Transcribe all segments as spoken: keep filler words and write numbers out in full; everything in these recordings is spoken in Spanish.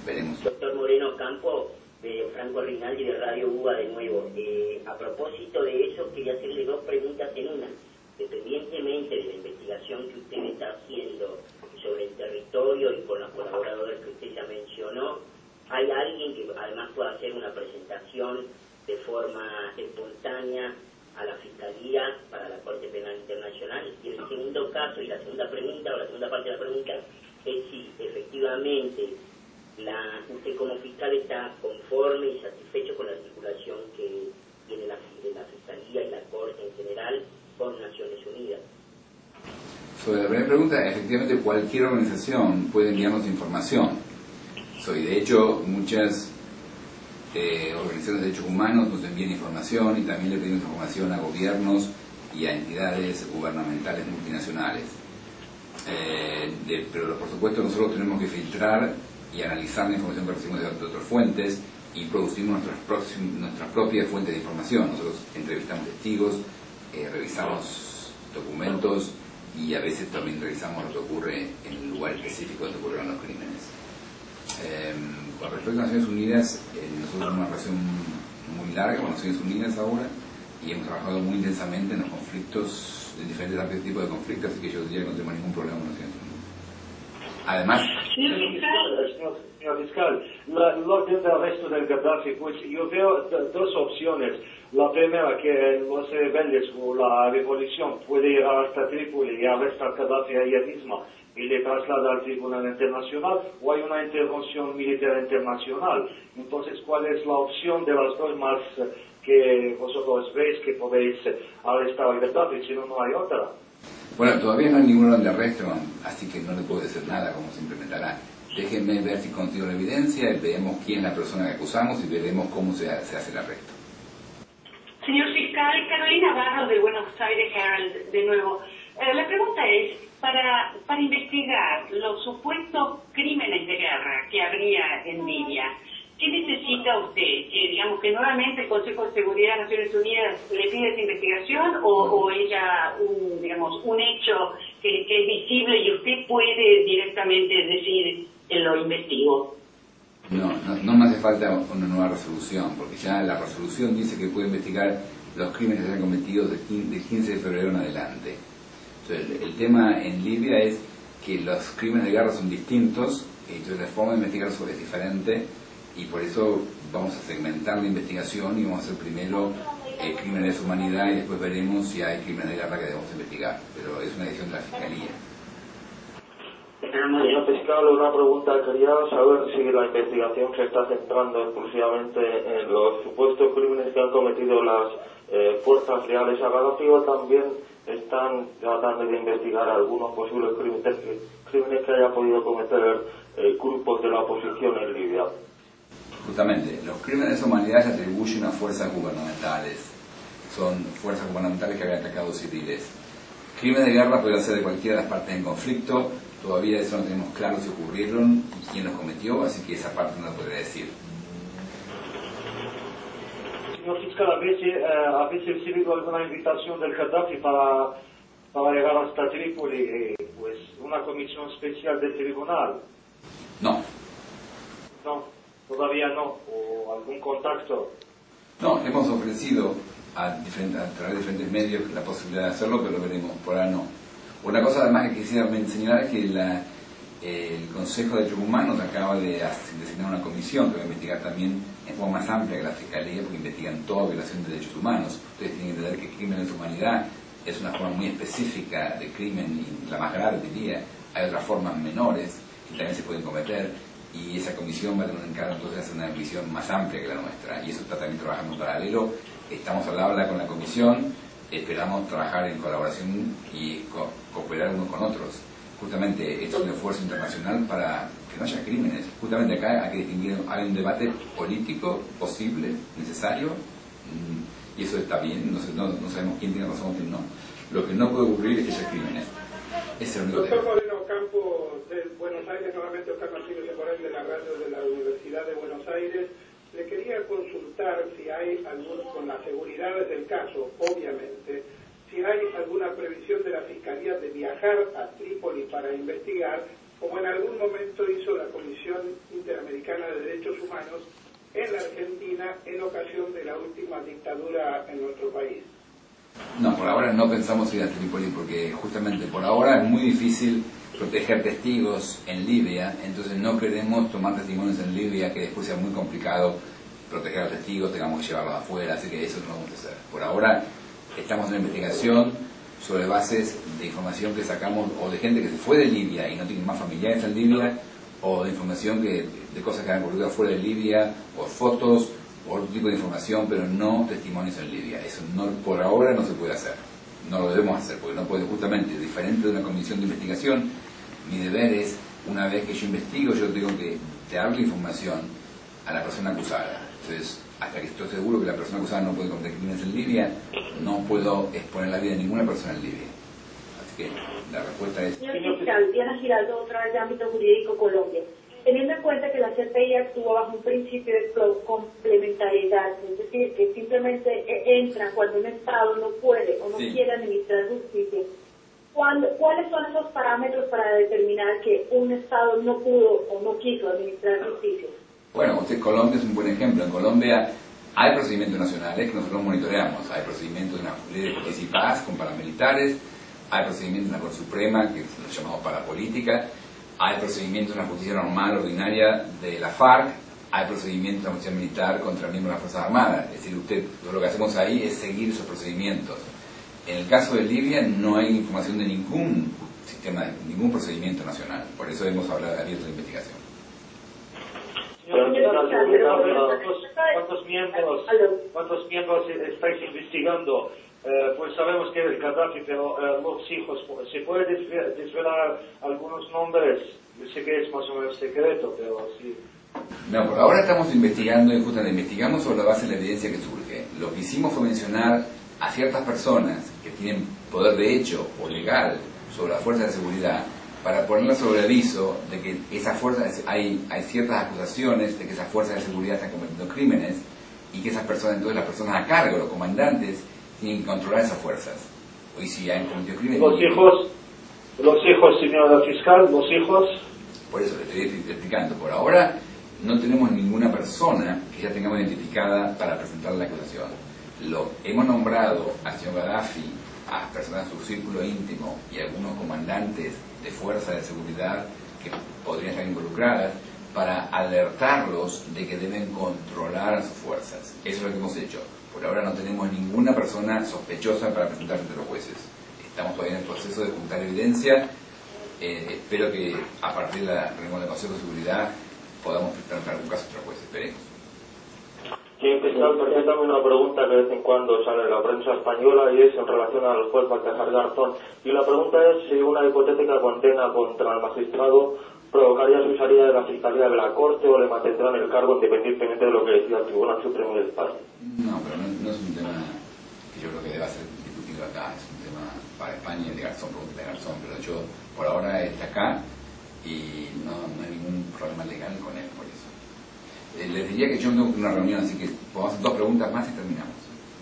veremos. Doctor Moreno Campo, de Franco Rinaldi de Radio UBA de nuevo. Eh, a propósito de eso, quería hacerle dos preguntas en una. Dependientemente de la investigación que usted está haciendo sobre el territorio y con los colaboradores que usted ya mencionó, ¿hay alguien que además pueda hacer una presentación de forma espontánea a la Fiscalía para la Corte Penal Internacional? Y el segundo caso, y la segunda pregunta, o la segunda parte de la pregunta, es si efectivamente la, usted como fiscal está conforme y satisfecho con la articulación que tiene la, de la Fiscalía y la Corte en general con Naciones Unidas. Sobre la primera pregunta, efectivamente cualquier organización puede enviarnos información. Soy, de hecho, muchas eh, organizaciones de derechos humanos nos envían información y también le pedimos información a gobiernos y a entidades gubernamentales multinacionales. Eh, de, pero por supuesto nosotros tenemos que filtrar y analizar la información que recibimos de, de otras fuentes y producir nuestras, nuestras propias fuentes de información. Nosotros entrevistamos testigos, eh, revisamos documentos y a veces también revisamos lo que ocurre en el lugar específico donde ocurrieron los crímenes. Eh, con respecto a Naciones Unidas, eh, nosotros tenemos una relación muy larga con Naciones Unidas ahora y hemos trabajado muy intensamente en los conflictos, en diferentes tipos de conflictos, así que yo diría que no tenemos ningún problema con Naciones Unidas. Además, señor fiscal, señor fiscal, la, el orden de arresto del Gaddafi, pues yo veo dos opciones. La primera, que los rebeldes o la revolución puede ir hasta Trípoli y arrestar a Gaddafi ella misma y le traslada al Tribunal Internacional, o hay una intervención militar internacional. Entonces, ¿cuál es la opción de las dos más que vosotros veis que podéis arrestar a Gaddafi? Si no, no hay otra. Bueno, todavía no hay ningún orden de arresto, así que no le puedo decir nada cómo se implementará. Déjenme ver si consigo la evidencia, veremos quién es la persona que acusamos y veremos cómo se, se hace el arresto. Señor fiscal, Carolina Barros de Buenos Aires Herald, de nuevo. Eh, la pregunta es, para, para investigar los supuestos crímenes de guerra que habría en Libia, ¿qué necesita usted? Que digamos que nuevamente el Consejo de Seguridad de Naciones Unidas le pide esa investigación o, o ella un, digamos, un hecho que, que es visible y usted puede directamente decir en lo investigo? No, no, no me hace falta una nueva resolución, porque ya la resolución dice que puede investigar los crímenes que se han cometido del quince de febrero en adelante. Entonces, el, el tema en Libia es que los crímenes de guerra son distintos, entonces la forma de investigarlos es diferente, y por eso vamos a segmentar la investigación y vamos a hacer primero eh, crímenes de humanidad y después veremos si hay crímenes de guerra que debemos investigar, pero es una decisión de la Fiscalía. Señor fiscal, una pregunta. Quería saber si la investigación se está centrando exclusivamente en los supuestos crímenes que han cometido las eh, fuerzas leales a Gaddafi, o también están tratando de investigar algunos posibles crímenes, crímenes que haya podido cometer eh, grupos de la oposición en Libia. Justamente, los crímenes de humanidad se atribuyen a fuerzas gubernamentales. Son fuerzas gubernamentales que habían atacado civiles. Crímenes de guerra pueden ser de cualquiera de las partes en conflicto. Todavía eso no tenemos claro si ocurrieron y quién los cometió, así que esa parte no la podría decir. Señor fiscal, ¿a veces, eh, ¿a veces recibido alguna invitación del Gaddafi para, para llegar hasta Trípoli, eh, pues una comisión especial del tribunal? No. No, todavía no, o algún contacto. No, hemos ofrecido a, diferentes, a través de diferentes medios la posibilidad de hacerlo, pero lo veremos, por ahora no. Una cosa además que quisiera señalar es que la, eh, el Consejo de Derechos Humanos acaba de designar una comisión que va a investigar también en forma más amplia que la Fiscalía, porque investigan toda violación de derechos humanos. Ustedes tienen que entender que crímenes de humanidad es una forma muy específica de crimen, y la más grave diría. Hay otras formas menores que también se pueden cometer, y esa comisión va a tener un encargo entonces de hacer una visión más amplia que la nuestra, y eso está también trabajando en paralelo. Estamos al habla con la comisión, esperamos trabajar en colaboración y co cooperar unos con otros. Justamente esto es un esfuerzo internacional para que no haya crímenes. Justamente acá hay que distinguir, hay un debate político posible, necesario, y eso está bien, no, no, no sabemos quién tiene razón o quién no. Lo que no puede ocurrir es que haya crímenes. Ese es el único tema. Doctor Moreno Campo, de Buenos Aires, nuevamente Oscar Martínez Morel de la radio de la Universidad de Buenos Aires. Le quería consultar si hay algún, con las seguridades del caso, obviamente, si hay alguna previsión de la Fiscalía de viajar a Trípoli para investigar, como en algún momento hizo la Comisión Interamericana humanos en la Argentina en ocasión de la última dictadura en nuestro país? No, por ahora no pensamos ir a Trípoli porque justamente por ahora es muy difícil proteger testigos en Libia, entonces no queremos tomar testimonios en Libia que después sea muy complicado proteger a los testigos, tengamos que llevarlos afuera, así que eso no vamos a hacer. Por ahora estamos en una investigación sobre bases de información que sacamos o de gente que se fue de Libia y no tiene más familiares en Libia, o de información que, de cosas que han ocurrido fuera de Libia, o fotos, o otro tipo de información, pero no testimonios en Libia. Eso no, por ahora no se puede hacer. No lo debemos hacer, porque no puede, justamente, diferente de una comisión de investigación, mi deber es, una vez que yo investigo, yo tengo que darle información a la persona acusada. Entonces, hasta que estoy seguro que la persona acusada no puede cometer crímenes en Libia, no puedo exponer la vida de ninguna persona en Libia. Así que la respuesta es... Señor fiscal, Diana Giraldo, otra vez de ámbito jurídico Colombia. Teniendo en cuenta que la C P I actúa bajo un principio de complementariedad, es decir, que simplemente entra cuando un Estado no puede o no sí. quiere administrar justicia, ¿cuándo, ¿cuáles son esos parámetros para determinar que un Estado no pudo o no quiso administrar justicia? Bueno, usted, Colombia es un buen ejemplo. En Colombia hay procedimientos nacionales que nosotros monitoreamos. Hay procedimientos de una ley de justicia y paz con paramilitares, hay procedimientos de la Corte Suprema, que los llamamos parapolítica, hay procedimientos de una justicia normal, ordinaria de la FARC, hay procedimientos de una justicia militar contra miembros de las Fuerzas Armadas. Es decir, usted, lo que hacemos ahí es seguir esos procedimientos. En el caso de Libia no hay información de ningún sistema, de ningún procedimiento nacional. Por eso hemos hablado de abierto de investigación. ¿Cuántos miembros, cuántos miembros estáis investigando? Eh, pues sabemos que es Gaddafi, pero eh, los hijos, ¿se puede desvelar algunos nombres? Yo sé que es más o menos secreto, pero sí. No, por ahora estamos investigando y justamente investigamos sobre la base de la evidencia que surge. Lo que hicimos fue mencionar a ciertas personas que tienen poder de hecho o legal sobre las fuerzas de seguridad para ponerlas sobre aviso de que esas fuerzas, hay, hay ciertas acusaciones de que esas fuerzas de seguridad están cometiendo crímenes y que esas personas, entonces las personas a cargo, los comandantes, tienen que controlar esas fuerzas. Hoy si han cometido crímenes... Los hijos, los hijos, señora fiscal, los hijos... Por eso le estoy explicando. Por ahora no tenemos ninguna persona que ya tengamos identificada para presentar la acusación. Lo hemos nombrado al señor Gaddafi, a personas de su círculo íntimo y a algunos comandantes de fuerzas de seguridad que podrían estar involucradas para alertarlos de que deben controlar a sus fuerzas. Eso es lo que hemos hecho. Por ahora no tenemos ninguna persona sospechosa para presentar ante los jueces. Estamos todavía en el proceso de juntar evidencia. Eh, espero que a partir de la reunión del Consejo de Seguridad podamos presentar algún caso ante los jueces. Esperemos. Sí, fiscal, permítame una pregunta que de vez en cuando sale en la prensa española y es en relación al juez Baltasar Garzón. Y la pregunta es si una hipotética condena contra el magistrado provocaría su salida de la Fiscalía de la Corte o le mantendrán el cargo independientemente de lo que decida el Tribunal Supremo de España. No, pero no, no es un tema que yo creo que deba ser discutido acá, es un tema para España y de Garzón, pregunta de Garzón, pero yo por ahora está acá y no, no hay ningún problema legal con él por eso. Eh, les diría que yo tengo una reunión, así que podemos hacer dos preguntas más y terminamos.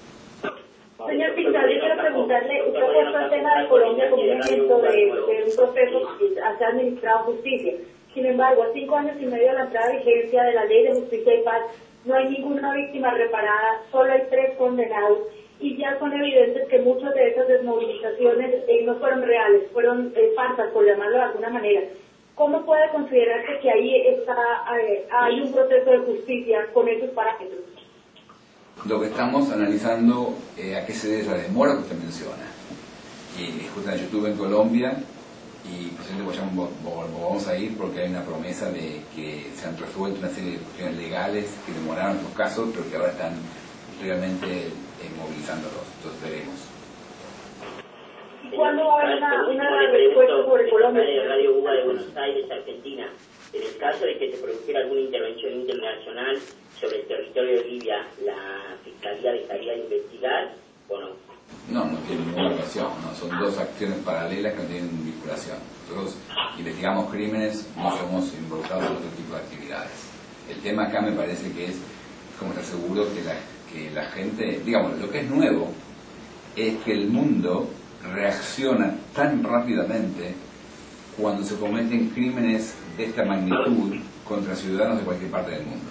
Señor fiscal, yo quiero preguntarle, usted ha puesto el tema de Colombia como un ejemplo de, de un proceso que se ha administrado justicia. Sin embargo, a cinco años y medio de la entrada de vigencia de la Ley de Justicia y Paz, no hay ninguna víctima reparada, solo hay tres condenados, y ya son evidentes que muchas de esas desmovilizaciones eh, no fueron reales, fueron eh, falsas, por llamarlo de alguna manera. ¿Cómo puede considerarse que ahí está, eh, hay un proceso de justicia con esos parámetros? Lo que estamos analizando eh, a qué se debe la demora que usted menciona. Y justamente yo estuve en Colombia y posiblemente vamos a ir porque hay una promesa de que se han resuelto una serie de cuestiones legales que demoraron los casos, pero que ahora están realmente eh, movilizándolos. Entonces veremos. ¿Y cuándo va a haber una, una respuesta sobre Colombia? De Radio UBA de Buenos Aires, Argentina, en el caso de que se produjera alguna intervención internacional sobre el territorio de Libia, ¿la Fiscalía dejaría de investigar o no? No, no tiene ninguna relación, no, son dos acciones paralelas que no tienen vinculación. Nosotros investigamos crímenes, no somos involucrados en otro tipo de actividades. El tema acá me parece que es como estar seguro que la, que la gente, digamos, lo que es nuevo es que el mundo reacciona tan rápidamente cuando se cometen crímenes de esta magnitud contra ciudadanos de cualquier parte del mundo.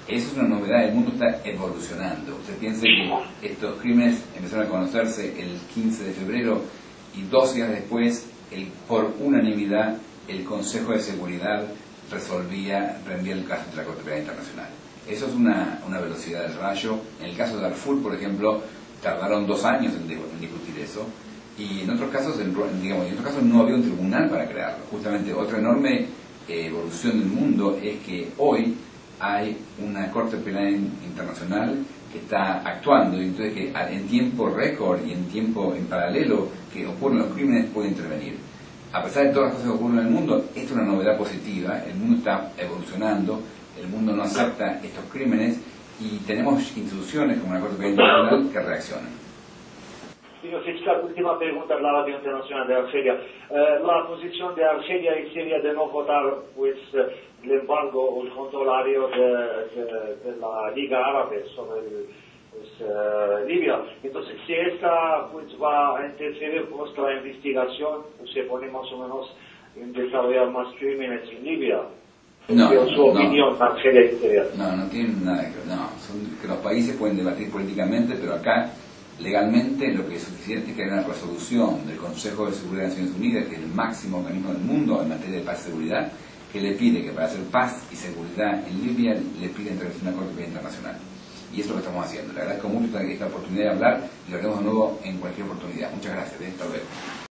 Eso es una novedad, el mundo está evolucionando. Usted piense que estos crímenes empezaron a conocerse el quince de febrero y dos días después, el, por unanimidad, el Consejo de Seguridad resolvía, reenvía el caso de la Corte Penal Internacional. Eso es una, una velocidad del rayo. En el caso de Darfur, por ejemplo, tardaron dos años en, en discutir eso. Y en otros casos, en, digamos, en otros casos no había un tribunal para crearlo. Justamente otra enorme eh, evolución del mundo es que hoy hay una Corte Penal Internacional que está actuando, y entonces que en tiempo récord y en tiempo en paralelo que ocurren los crímenes puede intervenir. A pesar de todas las cosas que ocurren en el mundo, esto es una novedad positiva, el mundo está evolucionando, el mundo no acepta estos crímenes y tenemos instituciones como la Corte Penal Internacional que reaccionan. Señor fiscal, última pregunta de la Radio Internacional de Argelia. Eh, la posición de Argelia y Siria de no votar pues, el embargo o el control aéreo de, de, de la Liga Árabe sobre el, pues, eh, Libia. Entonces, si esta pues, va a interferir con nuestra investigación, pues, se pone más o menos en desarrollar más crímenes en Libia. No, su opinión, no, Argelia y Siria. No, no tienen nada que ver. No, son que los países pueden debatir políticamente, pero acá legalmente lo que es suficiente es que haya una resolución del Consejo de Seguridad de Naciones Unidas, que es el máximo organismo del mundo en materia de paz y seguridad, que le pide que para hacer paz y seguridad en Libia le pide intervención a la Corte Penal Internacional. Y eso es lo que estamos haciendo. Le agradezco mucho esta oportunidad de hablar y lo haremos de nuevo en cualquier oportunidad. Muchas gracias. Hasta luego.